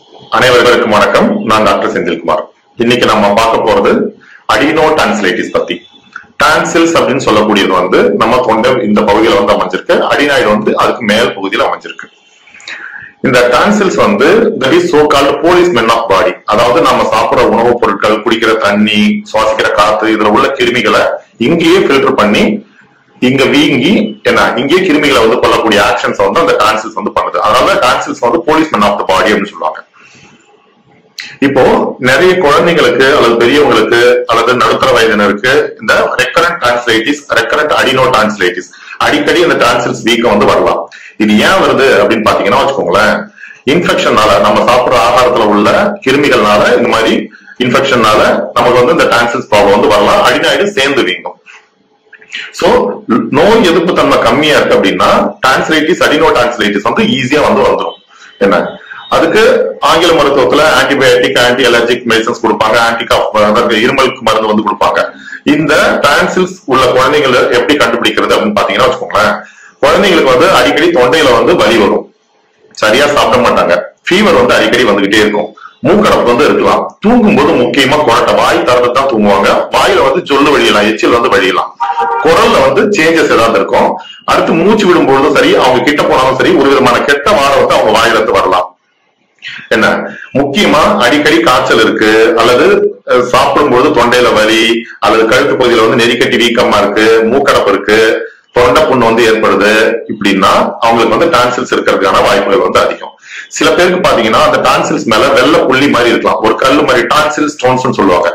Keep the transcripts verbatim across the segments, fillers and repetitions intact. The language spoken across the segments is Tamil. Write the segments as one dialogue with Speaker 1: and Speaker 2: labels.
Speaker 1: அனைவருக்கும் வணக்கம். நான் டாக்டர் செந்தில்குமார். இன்னைக்கு நம்ம பார்க்க போறது அடினோ டான்சிலைட்டிஸ் பத்தி. டான்சில்ஸ் அப்படின்னு சொல்லக்கூடியது வந்து நம்ம தொண்டை இந்த பகுதியில வந்து அமைஞ்சிருக்கு. அடினாய்டு வந்து அதுக்கு மேல் பகுதியில் அமைஞ்சிருக்கு. இந்த டான்சில்ஸ் வந்து that is so called policemen of body. அதாவது நம்ம சாப்பிடுற உணவுப் பொருட்கள், குடிக்கிற தண்ணி, சுவாசிக்கிற காத்து, இதுல உள்ள கிருமிகளை இங்கேயே ஃபில்டர் பண்ணி இங்க வீங்கி என்ன இங்கே கிருமிகளை வந்து கொல்லக்கூடிய ஆக்ஷன்ஸ் வந்து அந்த டான்சில்ஸ் வந்து பண்ணுது. அதனால டான்சில்ஸ் வந்து போலீஸ்மென் ஆஃப் த பாடி அப்படின்னு சொல்லுவாங்க. இப்போ நிறைய குழந்தைங்களுக்கு அல்லது பெரியவங்களுக்கு அல்லது நடுத்தர வயதினருக்கு இந்த recurrent tonsillitis, recurrent adenotonsillitis, அடிக்கடி இந்த டான்சில்ஸ் வீக்கம் வந்து வரலாம். இது ஏன் வருது அப்படின்னு பாத்தீங்கன்னா வச்சுக்கோங்களேன், இன்ஃபெக்ஷன்னால, நம்ம சாப்பிடுற ஆகாரத்துல உள்ள கிருமிகள்னால, இந்த மாதிரி இன்ஃபெக்ஷன்னால நமக்கு வந்து இந்த டான்சில்ஸ் ப்ராப்ளம் வந்து வரலாம். அடினாய்டு சேர்ந்து வீங்கும். சோ நோய் எதிர்ப்பு தன்மை கம்மியா இருக்கு அப்படின்னா டான்சிலைட்டிஸ், அடினோ டான்சிலைட்டிஸ் வந்து ஈஸியா வந்து வந்துடும். என்ன அதுக்கு ஆங்கில மருத்துவத்துல ஆன்டிபயோட்டிக், ஆன்டி அலர்ஜிக் மெடிசன்ஸ் கொடுப்பாங்க, ஆன்டி காஃப் இருமலுக்கு மருந்து வந்து கொடுப்பாங்க. இந்த டான்சில்ஸ் உள்ள குழந்தைங்களை எப்படி கண்டுபிடிக்கிறது அப்படின்னு பாத்தீங்கன்னா வச்சுக்கோங்களேன், குழந்தைங்களுக்கு வந்து அடிக்கடி தொண்டையில வந்து வலி வரும், சரியா சாப்பிட மாட்டாங்க, ஃபீவர் வந்து அடிக்கடி வந்துகிட்டே இருக்கும், மூக்கடப்பு வந்து இருக்கலாம், தூங்கும்போது முக்கியமா கொரட்டை, வாய் திறந்து தான் தூங்குவாங்க, வாயில வந்து ஜொல்லு வழியலாம், எச்சில் வந்து வழியலாம், குரல்ல வந்து சேஞ்சஸ் ஏதாவது இருக்கும், அடுத்து மூச்சு விடும்பொழுதும் சரி, அவங்க கிட்ட போனாலும் சரி, ஒரு விதமான கெட்ட வாரம் வந்து அவங்க வாயில இருந்து வரலாம். என்ன முக்கியமா அடிக்கடி காய்ச்சல் இருக்கு, அல்லது சாப்பிடும்போது தொண்டையில வலி, அல்லது கழுத்து பகுதியில வந்து நெறிக்கட்டி வீக்கமா இருக்கு, மூக்கடப்பு இருக்கு, தொண்டை புண்ணு வந்து ஏற்படுது, இப்படின்னா அவங்களுக்கு வந்து டான்சில்ஸ் இருக்கிறதுக்கான வாய்ப்புகள் வந்து அதிகம். சில பேருக்கு பாத்தீங்கன்னா அந்த டான்சில்ஸ் மேல வெள்ளை புள்ளி மாதிரி இருக்கலாம், ஒரு கல்லு மாதிரி, டான்சில் ஸ்டோன்ஸ் சொல்லுவாங்க.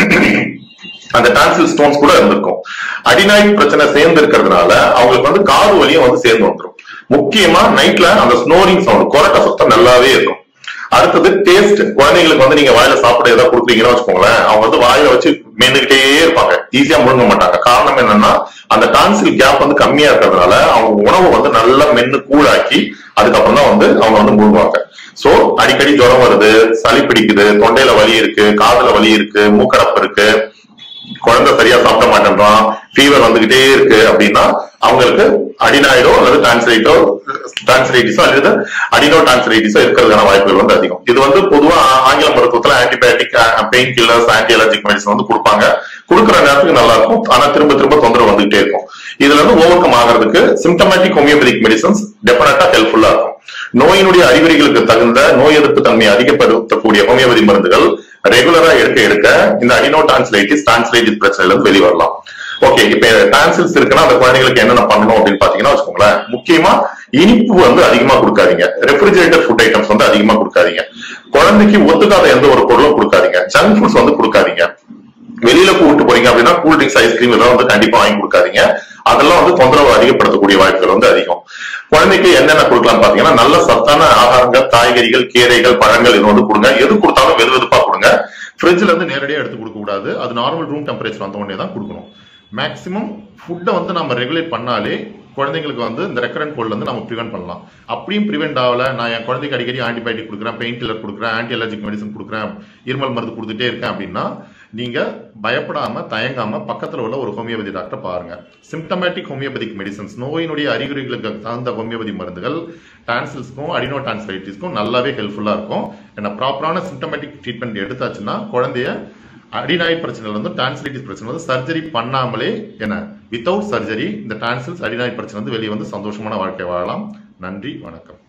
Speaker 1: அந்த டான்சில் ஸ்டோன்ஸ் கூட இருந்திருக்கும். அடினாய்டு பிரச்சனை சேர்ந்து இருக்கிறதுனால அவங்களுக்கு வந்து காது வலியும் வந்து சேர்ந்து வந்துடும். முக்கியமா நைட்ல அந்த ஸ்னோரிங் சவுண்ட், கொரட்ட சத்தம் நல்லாவே இருக்கும். அடுத்தது டேஸ்ட். குழந்தைங்களுக்கு வந்து நீங்க வாயில சாப்பிட ஏதாவது கொடுக்குறீங்கன்னா வச்சுக்கோங்களேன், அவங்க வந்து வாயில வச்சு மென்னுகிட்டே இருப்பாங்க, ஈஸியா முழுங்க மாட்டாங்க. காரணம் என்னன்னா அந்த டான்சில் கேப் வந்து கம்மியா இருக்கிறதுனால அவங்க உணவு வந்து நல்லா மென்னு கூழாக்கி அதுக்கப்புறம் தான் வந்து அவங்க வந்து முழுங்குவாங்க. சோ அடிக்கடி ஜுரம் வருது, சளி பிடிக்குது, தொண்டையில வலி இருக்கு, காதுல வலி இருக்கு, மூக்கடப்பு இருக்கு, குழந்தை சரியா சாப்பிட மாட்டேன்றான், ஃபீவர் வந்துகிட்டே இருக்கு அப்படின்னா அவங்களுக்கு அடினாய்டோ அல்லது டான்சிலைட்டோ டான்சிலைட்டிஸோ அல்லது அடினோ டான்சிலைட்டிஸோ இருக்கிறதுக்கான வாய்ப்புகள் வந்து அதிகம். இது வந்து பொதுவா ஆங்கில மருத்துவத்துல antibiotic, pain killers, anti allergic medicine வந்து கொடுப்பாங்க. கொடுக்குற நேரத்துக்கு நல்லா இருக்கும், ஆனா திரும்ப திரும்ப தொந்தரவு வந்துகிட்டே இருக்கும். இதுல இருந்து ஓவர் கம் ஆகிறதுக்கு சிம்டமேட்டிக் ஹோமியோபதிக் மெடிசன்ஸ் டெஃபினட்டா ஹெல்ப்ஃபுல்லா இருக்கும். நோயினுடைய அறிகுறிகளுக்கு தகுந்த நோய் எதிர்ப்பு தன்மையை அதிகப்படுத்தக்கூடிய ஹோமியோபதி மருந்துகள் ரெகுலரா எடுக்க எடுக்க இந்த அடினோ டான்சிலைட்டிஸ், டான்சிலைட்டிஸ் பிரச்சனையில இருந்து வெளிவரலாம். ஓகே, இப்ப டான்சில்ஸ் இருக்குன்னா அந்த குழந்தைங்களுக்கு என்னென்ன பண்ணணும் அப்படின்னு பாத்தீங்கன்னா வச்சுக்கோங்களேன், முக்கியமா இனிப்பு வந்து அதிகமா கொடுக்காதீங்க, ரெஃப்ரிஜரேட்டர் ஃபுட் ஐட்டம்ஸ் வந்து அதிகமா கொடுக்காதீங்க, குழந்தைக்கு ஒத்துக்காத எந்த ஒரு பொருளும் கொடுக்காதீங்க, ஜங்க் ஃபுட்ஸ் வந்து கொடுக்காதீங்க, வெளியில கூப்பிட்டு போறீங்க அப்படின்னா கூல் ட்ரிங்க்ஸ், ஐஸ்கிரீம் இதெல்லாம் வந்து கண்டிப்பா வாங்கி கொடுக்காதீங்க. அதெல்லாம் வந்து தொந்தரவு அதிகப்படுத்தக்கூடிய வாய்ப்புகள் வந்து அதிகம். குழந்தைக்கு என்னென்ன கொடுக்கலாம் பாத்தீங்கன்னா நல்ல சத்தான ஆகாரங்கள், காய்கறிகள், கீரைகள், பழங்கள் இது வந்து கொடுங்க. எது கொடுத்தாலும் வெது வெதுப்பா கொடுங்க. ஃப்ரிட்ஜ்ல இருந்து நேரடியா எடுத்து கொடுக்க கூடாது, அது நார்மல் ரூம் டெம்பரேச்சர் வந்த உடனே தான் கொடுக்கணும். மேக்சிமம் ஃபுட்டை வந்து நம்ம ரெகுலேட் பண்ணாலே குழந்தைங்களுக்கு வந்து இந்த ரெக்கரண்ட் கோல்ட்ல இருந்து நம்ம ப்ரிவென்ட் பண்ணலாம். அப்படியும் ப்ரிவென்ட் ஆகல, நான் என் குழந்தைக்கு அடிக்கடி ஆன்டிபயோட்டிக் கொடுக்குறேன், பெயின் கில்லர் கொடுக்குறேன், ஆன்டி அலர்ஜிக் மெடிசன் கொடுக்குறேன், இருமல் மருந்து கொடுத்துட்டே இருக்கேன் அப்படின்னா நீங்க பயப்படாம தயங்காம பக்கத்துல உள்ள ஒரு ஹோமியோபதி டாக்டர் பாருங்க. சிம்டமேட்டிக் ஹோமியோபதிக் மெடிசன்ஸ், நோயினுடைய அறிகுறிகளுக்கு தகுந்த ஹோமியோபதி மருந்துகள் டான்சில்ஸ்க்கும் அடினோ டான்சிலைட்டிஸ்க்கும் நல்லாவே ஹெல்ப்ஃபுல்லா இருக்கும். ஏன்னா ப்ராப்பரான சிம்டமேட்டிக் ட்ரீட்மெண்ட் எடுத்தாச்சுன்னா குழந்தைய அடினாய்டு பிரச்சனை வந்து டான்சிலைட்டிஸ் பிரச்சனை வந்து சர்ஜரி பண்ணாமலே என்ன வித்தவுட் சர்ஜரி இந்த டான்சில்ஸ் அடினாய்டு பிரச்சனை வந்து வெளியே வந்து சந்தோஷமான வாழ்க்கை வாழலாம். நன்றி, வணக்கம்.